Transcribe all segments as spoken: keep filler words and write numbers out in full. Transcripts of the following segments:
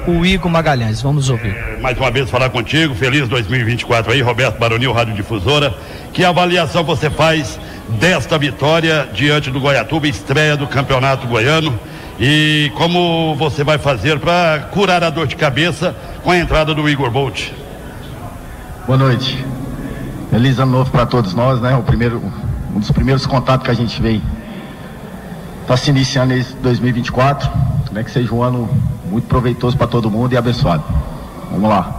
o Igor Magalhães. Vamos ouvir. É, mais uma vez falar contigo, feliz dois mil e vinte e quatro aí, Roberto Baronil, Rádio Difusora. Que avaliação você faz desta vitória diante do Goiatuba, estreia do Campeonato Goiano, e como você vai fazer para curar a dor de cabeça com a entrada do Igor Bolt? Boa noite. Feliz ano novo para todos nós, né? O primeiro, um dos primeiros contatos que a gente veio está se iniciando esse dois mil e vinte e quatro, né? Que seja um ano muito proveitoso para todo mundo e abençoado. Vamos lá.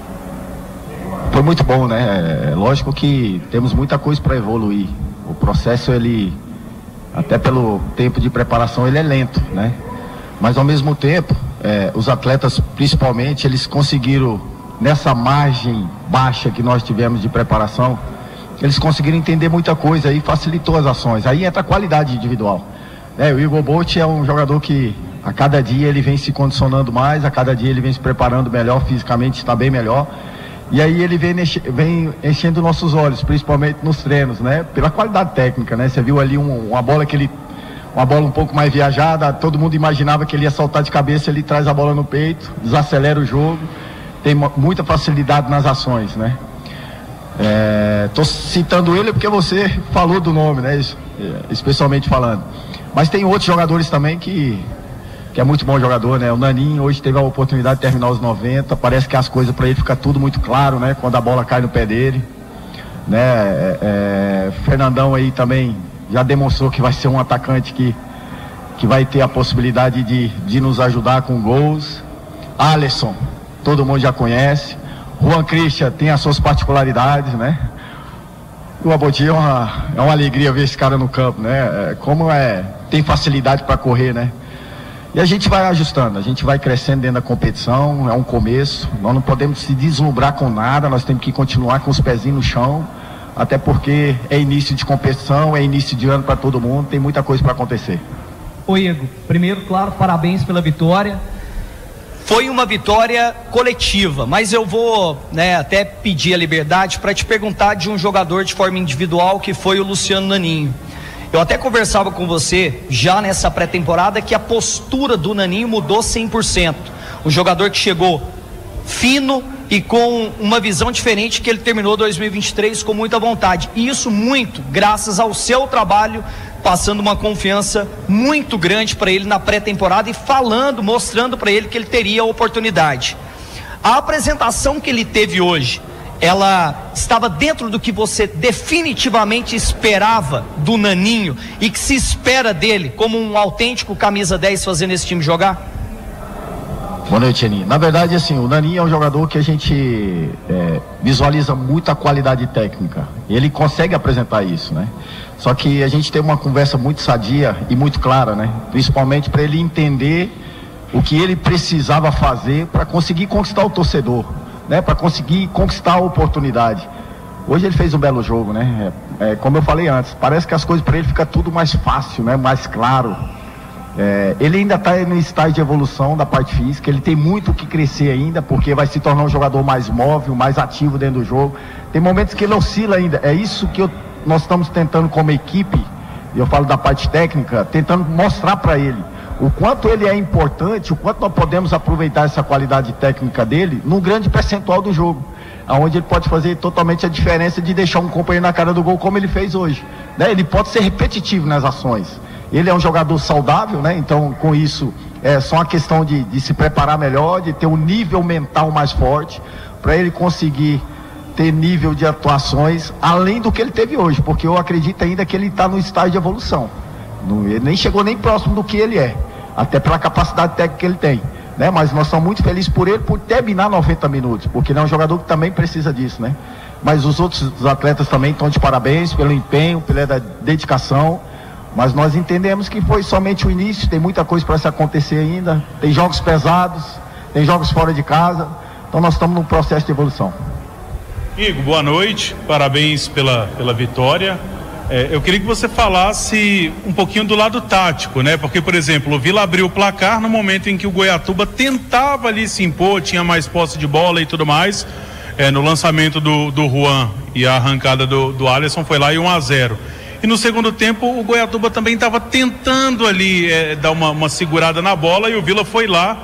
Foi muito bom, né? É lógico que temos muita coisa para evoluir. O processo, ele, até pelo tempo de preparação, ele é lento, né? Mas ao mesmo tempo, é, os atletas, principalmente, eles conseguiram, nessa margem baixa que nós tivemos de preparação, eles conseguiram entender muita coisa e facilitou as ações. Aí entra a qualidade individual. É, o Igor Bolt é um jogador que a cada dia ele vem se condicionando mais, a cada dia ele vem se preparando melhor, fisicamente está bem melhor. E aí ele vem, vem enchendo nossos olhos, principalmente nos treinos, né? Pela qualidade técnica, né? Você viu ali um, uma bola que ele, uma bola um pouco mais viajada, todo mundo imaginava que ele ia saltar de cabeça, ele traz a bola no peito, desacelera o jogo, tem muita facilidade nas ações, né? Estou é, citando ele porque você falou do nome, né? Especialmente falando. Mas tem outros jogadores também que... que é muito bom jogador, né? O Naninho hoje teve a oportunidade de terminar os noventa, parece que as coisas para ele ficam tudo muito claro, né? Quando a bola cai no pé dele, né? É, é, Fernandão aí também já demonstrou que vai ser um atacante que, que vai ter a possibilidade de, de nos ajudar com gols. Alisson, todo mundo já conhece. Juan Christian tem as suas particularidades, né? O Abodi é uma, é uma alegria ver esse cara no campo, né? É, como é, tem facilidade para correr, né? E a gente vai ajustando, a gente vai crescendo dentro da competição, é um começo, nós não podemos se deslumbrar com nada, nós temos que continuar com os pezinhos no chão, até porque é início de competição, é início de ano para todo mundo, tem muita coisa para acontecer. Ô Igor, primeiro, claro, parabéns pela vitória. Foi uma vitória coletiva, mas eu vou, né, até pedir a liberdade para te perguntar de um jogador de forma individual, que foi o Luciano Naninho. Eu até conversava com você já nessa pré-temporada que a postura do Naninho mudou cem por cento. Um jogador que chegou fino e com uma visão diferente, que ele terminou dois mil e vinte e três com muita vontade. E isso muito graças ao seu trabalho, passando uma confiança muito grande para ele na pré-temporada e falando, mostrando para ele que ele teria a oportunidade. A apresentação que ele teve hoje, ela estava dentro do que você definitivamente esperava do Naninho e que se espera dele como um autêntico camisa dez fazendo esse time jogar? Boa noite, Aninha. Na verdade, assim, o Naninho é um jogador que a gente é, visualiza muita qualidade técnica. Ele consegue apresentar isso, né? Só que a gente tem uma conversa muito sadia e muito clara, né? Principalmente para ele entender o que ele precisava fazer para conseguir conquistar o torcedor, né, para conseguir conquistar a oportunidade. Hoje ele fez um belo jogo, né? É, é, como eu falei antes, parece que as coisas para ele ficam tudo mais fácil, né? Mais claro. É, ele ainda está no estágio de evolução da parte física, ele tem muito o que crescer ainda, porque vai se tornar um jogador mais móvel, mais ativo dentro do jogo. Tem momentos que ele oscila ainda. É isso que eu, nós estamos tentando como equipe, e eu falo da parte técnica, tentando mostrar para ele o quanto ele é importante, o quanto nós podemos aproveitar essa qualidade técnica dele num grande percentual do jogo, onde ele pode fazer totalmente a diferença de deixar um companheiro na cara do gol, como ele fez hoje, né? Ele pode ser repetitivo nas ações, ele é um jogador saudável, né? Então com isso é só uma questão de, de se preparar melhor, de ter um nível mental mais forte, para ele conseguir ter nível de atuações além do que ele teve hoje, porque eu acredito ainda que ele está no estágio de evolução, não, ele nem chegou nem próximo do que ele é, até pela capacidade técnica que ele tem, né? Mas nós estamos muito felizes por ele, por terminar noventa minutos, porque ele é um jogador que também precisa disso, né? Mas os outros atletas também estão de parabéns pelo empenho, pela dedicação, mas nós entendemos que foi somente o início, tem muita coisa para se acontecer ainda, tem jogos pesados, tem jogos fora de casa, então nós estamos num processo de evolução. Igor, boa noite, parabéns pela, pela vitória. É, eu queria que você falasse um pouquinho do lado tático, né? Porque, por exemplo, o Vila abriu o placar no momento em que o Goiatuba tentava ali se impor, tinha mais posse de bola e tudo mais. É, no lançamento do, do Juan e a arrancada do, do Alisson foi lá e um a zero. E no segundo tempo o Goiatuba também estava tentando ali é, dar uma, uma segurada na bola, e o Vila foi lá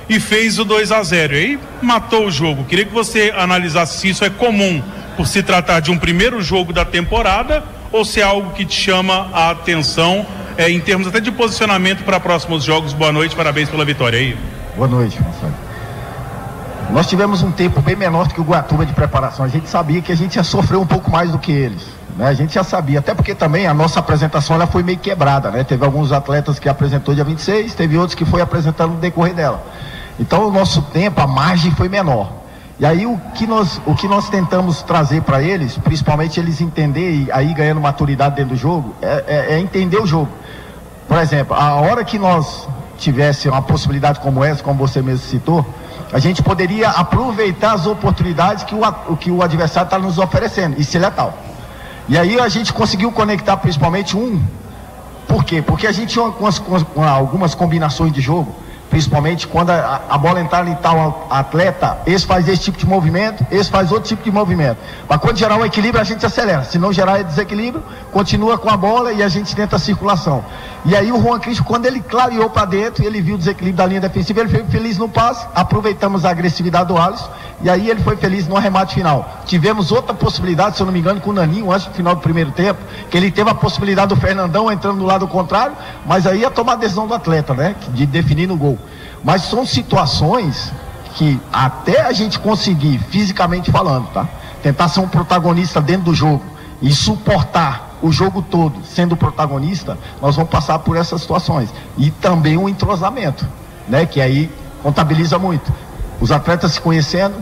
e fez o dois a zero. E aí matou o jogo. Queria que você analisasse se isso é comum por se tratar de um primeiro jogo da temporada ou se é algo que te chama a atenção é, em termos até de posicionamento para próximos jogos. Boa noite, parabéns pela vitória aí. Boa noite, Marcelo. Nós tivemos um tempo bem menor do que o Goiatuba de preparação. A gente sabia que a gente ia sofrer um pouco mais do que eles, né? A gente já sabia, até porque também a nossa apresentação ela foi meio quebrada, né? Teve alguns atletas que apresentou dia vinte e seis, teve outros que foi apresentando no decorrer dela. Então o nosso tempo, a margem foi menor. E aí o que nós, o que nós tentamos trazer para eles, principalmente eles entenderem, aí ganhando maturidade dentro do jogo, é, é, é entender o jogo. Por exemplo, a hora que nós tivesse uma possibilidade como essa, como você mesmo citou, a gente poderia aproveitar as oportunidades que o, que o adversário está nos oferecendo, e ser letal. E aí a gente conseguiu conectar principalmente um. Por quê? Porque a gente tinha algumas, algumas combinações de jogo, principalmente quando a, a bola entrar em tal atleta, esse faz esse tipo de movimento, esse faz outro tipo de movimento. Mas quando gerar um equilíbrio, a gente acelera. Se não gerar desequilíbrio, continua com a bola e a gente tenta a circulação. E aí o Juan Cristo, quando ele clareou para dentro, ele viu o desequilíbrio da linha defensiva, ele foi feliz no passe, aproveitamos a agressividade do Alisson, e aí ele foi feliz no arremate final. Tivemos outra possibilidade, se eu não me engano, com o Naninho, antes do final do primeiro tempo, que ele teve a possibilidade do Fernandão entrando do lado contrário, mas aí ia tomar a decisão do atleta, né, de definir no gol. Mas são situações que até a gente conseguir, fisicamente falando, tá, tentar ser um protagonista dentro do jogo e suportar o jogo todo sendo protagonista, nós vamos passar por essas situações. E também o entrosamento, né, que aí contabiliza muito. Os atletas se conhecendo,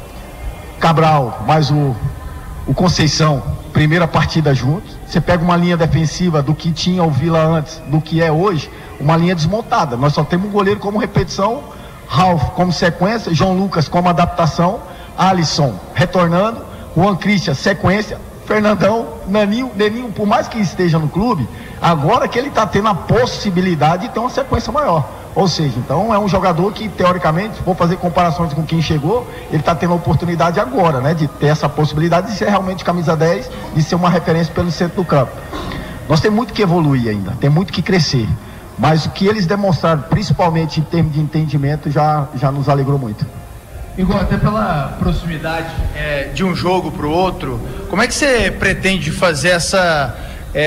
Cabral mais o, o Conceição, primeira partida juntos. Você pega uma linha defensiva do que tinha o Vila antes, do que é hoje, uma linha desmontada. Nós só temos um goleiro como repetição, Ralf como sequência, João Lucas como adaptação, Alisson retornando, Juan Christian sequência, Fernandão, Naninho, Neninho, por mais que esteja no clube, agora que ele está tendo a possibilidade de ter uma sequência maior. Ou seja, então é um jogador que, teoricamente, vou fazer comparações com quem chegou, ele está tendo a oportunidade agora, né, de ter essa possibilidade de ser realmente camisa dez, de ser uma referência pelo centro do campo. Nós temos muito que evoluir ainda, tem muito que crescer, mas o que eles demonstraram, principalmente em termos de entendimento, já, já nos alegrou muito. Igor, até pela proximidade é, de um jogo para o outro, como é que você pretende fazer essa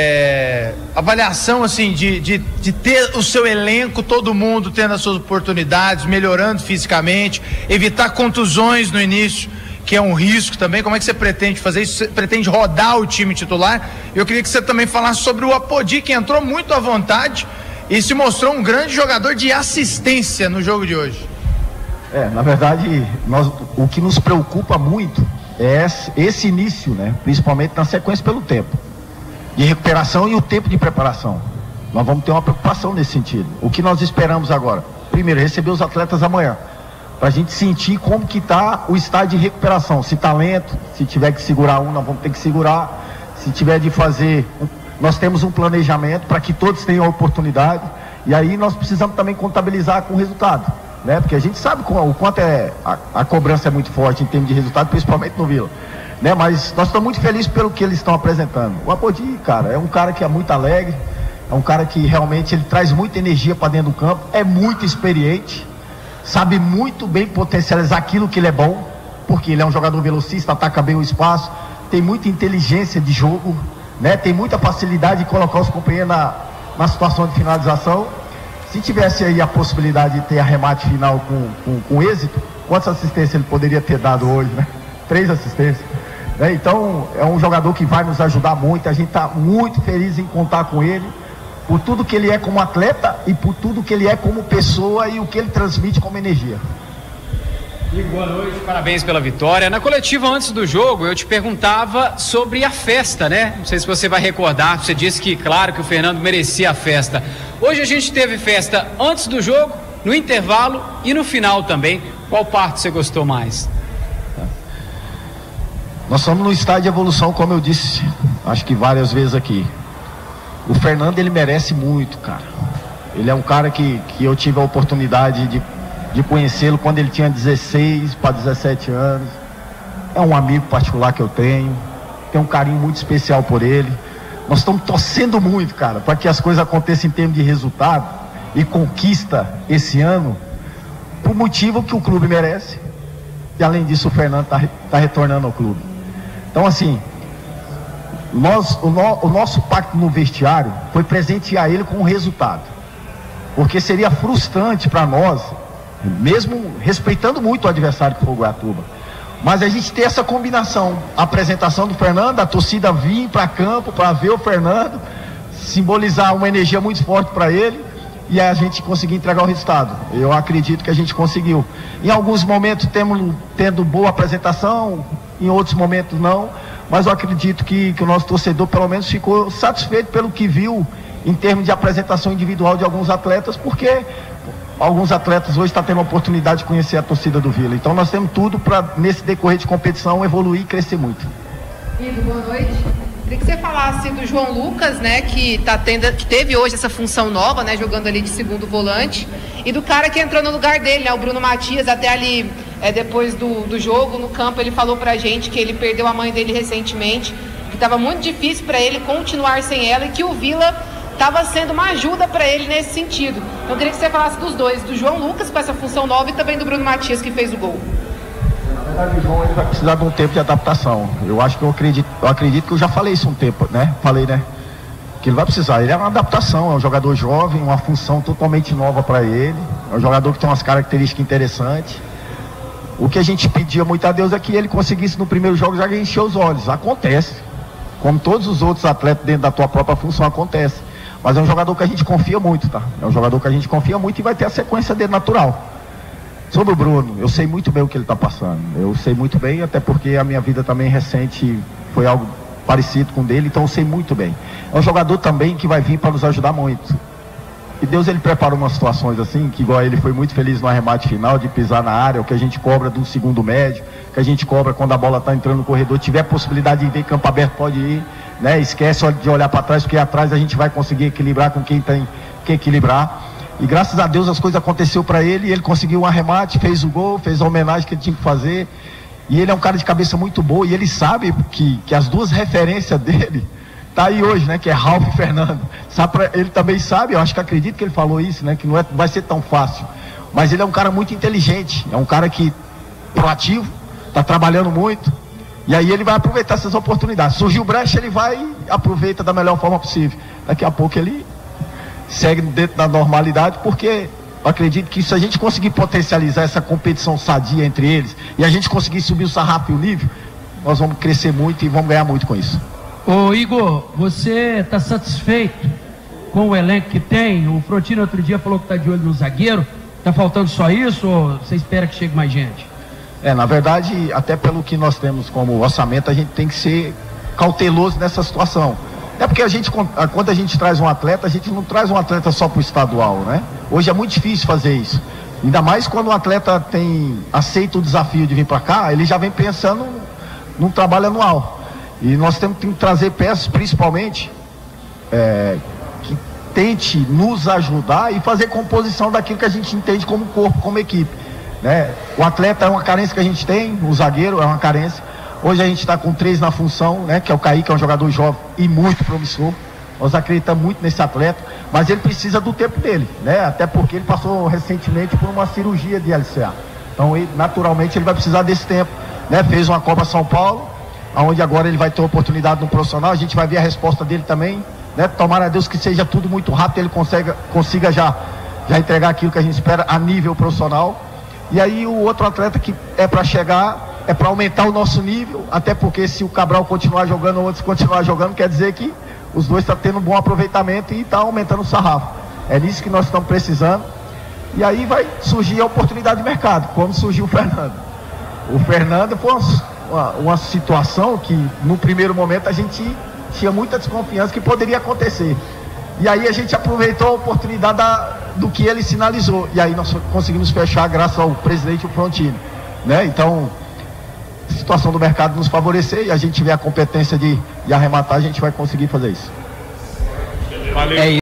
é, avaliação assim de, de, de ter o seu elenco, todo mundo tendo as suas oportunidades, melhorando fisicamente, evitar contusões no início, que é um risco também? Como é que você pretende fazer isso? Você pretende rodar o time titular? Eu queria que você também falasse sobre o Apodi, que entrou muito à vontade e se mostrou um grande jogador de assistência no jogo de hoje. É, na verdade, nós, o que nos preocupa muito é esse, esse início, né? Principalmente na sequência pelo tempo de recuperação e o tempo de preparação. Nós vamos ter uma preocupação nesse sentido. O que nós esperamos agora? Primeiro, receber os atletas amanhã, para a gente sentir como que está o estágio de recuperação. Se está lento, se tiver que segurar um, nós vamos ter que segurar. Se tiver de fazer, nós temos um planejamento para que todos tenham a oportunidade. E aí nós precisamos também contabilizar com o resultado, né? Porque a gente sabe o quanto é a, a cobrança é muito forte em termos de resultado, principalmente no Vila, né? Mas nós estamos muito felizes pelo que eles estão apresentando. O Apodi, cara, é um cara que é muito alegre, é um cara que realmente ele traz muita energia para dentro do campo, é muito experiente, sabe muito bem potencializar aquilo que ele é bom, porque ele é um jogador velocista, ataca bem o espaço, tem muita inteligência de jogo, né? Tem muita facilidade de colocar os companheiros na, na situação de finalização. Se tivesse aí a possibilidade de ter arremate final com, com, com êxito, quantas assistências ele poderia ter dado hoje, né? Três assistências. Né? Então, é um jogador que vai nos ajudar muito, a gente está muito feliz em contar com ele, por tudo que ele é como atleta e por tudo que ele é como pessoa e o que ele transmite como energia. E boa noite, parabéns pela vitória. Na coletiva antes do jogo, eu te perguntava sobre a festa, né? Não sei se você vai recordar, você disse que, claro, que o Fernando merecia a festa. Hoje a gente teve festa antes do jogo, no intervalo e no final também. Qual parte você gostou mais? Nós estamos no estágio de evolução, como eu disse, acho que várias vezes aqui. O Fernando, ele merece muito, cara. Ele é um cara que, que eu tive a oportunidade de de conhecê-lo quando ele tinha dezesseis para dezessete anos. É um amigo particular que eu tenho, tenho um carinho muito especial por ele. Nós estamos torcendo muito, cara, para que as coisas aconteçam em termos de resultado e conquista esse ano, por motivo que o clube merece. E além disso, o Fernando está tá retornando ao clube. Então, assim, nós, o, no, o nosso pacto no vestiário foi presentear ele com um resultado. Porque seria frustrante para nós, mesmo respeitando muito o adversário que foi o Goiatuba, mas a gente ter essa combinação, a apresentação do Fernando, a torcida vir para campo para ver o Fernando, simbolizar uma energia muito forte para ele, e a gente conseguir entregar o resultado. Eu acredito que a gente conseguiu. Em alguns momentos temos tendo boa apresentação, em outros momentos não, mas eu acredito que, que o nosso torcedor pelo menos ficou satisfeito pelo que viu em termos de apresentação individual de alguns atletas, porque alguns atletas hoje estão tendo a oportunidade de conhecer a torcida do Vila. Então nós temos tudo para, nesse decorrer de competição, evoluir e crescer muito. Igor, boa noite. Queria que você falasse do João Lucas, né, que, tá tendo, que teve hoje essa função nova, né, jogando ali de segundo volante, e do cara que entrou no lugar dele, né, o Bruno Matias. Até ali, é, depois do, do jogo, no campo, ele falou pra gente que ele perdeu a mãe dele recentemente, que estava muito difícil para ele continuar sem ela, e que o Vila estava sendo uma ajuda para ele nesse sentido. Então, eu queria que você falasse dos dois, do João Lucas com essa função nova e também do Bruno Matias, que fez o gol. Na verdade, o João ele vai precisar de um tempo de adaptação. Eu acho que eu acredito, eu acredito que eu já falei isso um tempo, né? Falei, né? Que ele vai precisar. Ele é uma adaptação, é um jogador jovem, uma função totalmente nova para ele. É um jogador que tem umas características interessantes. O que a gente pedia muito a Deus é que ele conseguisse no primeiro jogo já encher os olhos. Acontece. Como todos os outros atletas dentro da tua própria função, acontece. Mas é um jogador que a gente confia muito, tá? É um jogador que a gente confia muito e vai ter a sequência dele natural. Sobre o Bruno, eu sei muito bem o que ele está passando. Eu sei muito bem, até porque a minha vida também recente foi algo parecido com o dele, então eu sei muito bem. É um jogador também que vai vir para nos ajudar muito. E Deus, ele preparou umas situações assim, que igual ele foi muito feliz no arremate final, de pisar na área, o que a gente cobra do segundo médio, que a gente cobra quando a bola está entrando no corredor, tiver possibilidade de ver campo aberto, pode ir, né? Esquece de olhar para trás, porque atrás a gente vai conseguir equilibrar com quem tem que equilibrar. E graças a Deus as coisas aconteceram para ele, e ele conseguiu um arremate, fez o gol, fez a homenagem que ele tinha que fazer. E ele é um cara de cabeça muito boa, e ele sabe que, que as duas referências dele tá aí hoje, né? Que é Ralf e Fernando. Sabe pra, ele também sabe, eu acho que acredito que ele falou isso, né? Que não é, vai ser tão fácil. Mas ele é um cara muito inteligente, é um cara que proativo, tá trabalhando muito. E aí ele vai aproveitar essas oportunidades. Surgiu brecha, ele vai e aproveita da melhor forma possível. Daqui a pouco ele segue dentro da normalidade, porque eu acredito que se a gente conseguir potencializar essa competição sadia entre eles, e a gente conseguir subir o sarrafo e o nível, nós vamos crescer muito e vamos ganhar muito com isso. Ô Igor, você está satisfeito com o elenco que tem? O Frontino outro dia falou que está de olho no zagueiro. Está faltando só isso ou você espera que chegue mais gente? É, na verdade, até pelo que nós temos como orçamento, a gente tem que ser cauteloso nessa situação. É porque a gente, quando a gente traz um atleta, a gente não traz um atleta só para o estadual, né? Hoje é muito difícil fazer isso. Ainda mais quando o atleta tem, aceita o desafio de vir para cá, ele já vem pensando num trabalho anual. E nós temos que trazer peças, principalmente, é, que tente nos ajudar e fazer composição daquilo que a gente entende como corpo, como equipe, né? O atleta é uma carência que a gente tem, o zagueiro é uma carência. Hoje a gente está com três na função, né? Que é o Kaique, que é um jogador jovem e muito promissor. Nós acreditamos muito nesse atleta, mas ele precisa do tempo dele, né? Até porque ele passou recentemente por uma cirurgia de L C A. Então, ele, naturalmente, ele vai precisar desse tempo, né? Fez uma Copa São Paulo, onde agora ele vai ter oportunidade no profissional. A gente vai ver a resposta dele também, né? Tomara a Deus que seja tudo muito rápido, ele consiga, consiga já, já entregar aquilo que a gente espera a nível profissional. E aí o outro atleta que é para chegar, é para aumentar o nosso nível, até porque se o Cabral continuar jogando ou outros continuar jogando, quer dizer que os dois estão tendo um bom aproveitamento e está aumentando o sarrafo. É nisso que nós estamos precisando. E aí vai surgir a oportunidade de mercado, como surgiu o Fernando. O Fernando foi uma, uma, uma situação que no primeiro momento a gente tinha muita desconfiança que poderia acontecer. E aí a gente aproveitou a oportunidade da, do que ele sinalizou. E aí nós conseguimos fechar graças ao presidente e o Frontino, né? Então, a situação do mercado nos favorecer e a gente tiver a competência de, de arrematar, a gente vai conseguir fazer isso. Valeu. É